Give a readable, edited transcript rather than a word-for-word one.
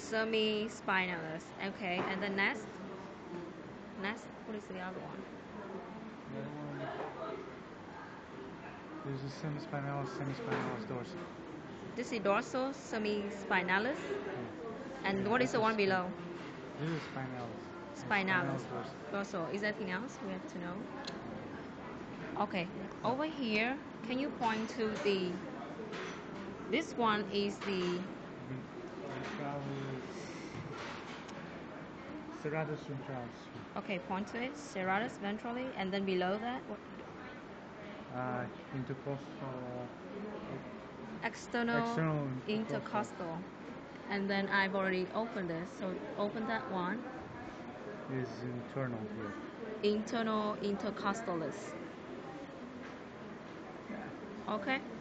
semi-spinalis. Okay, and the next, what is the other one? The other one, there's a semispinalis dorsal. This is dorsal semi-spinalis. Yeah. And what is the one below? This is spinalis. Spinalis. Dorsal. Dorsal. Is there anything else we have to know? Okay. Over here, can you point to the? This one is the serratus ventralis. Okay, point to it. Serratus ventrally, and then below that, what? Intercostal. External intercostal. And then I've already opened this, so open that one. Is internal here. Internal intercostalis. Okay.